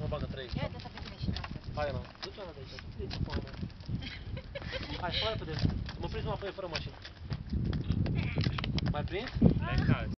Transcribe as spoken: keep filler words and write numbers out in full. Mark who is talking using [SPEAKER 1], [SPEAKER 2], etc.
[SPEAKER 1] bagă trei.
[SPEAKER 2] Ia de asta pe tine și noastră.
[SPEAKER 1] Hai, Ana, du-te Ana de aici. Du-te, pula mea. Hai, spune repede. Mă prins mă apoi fără mașină. Mai prins?
[SPEAKER 3] Le caz.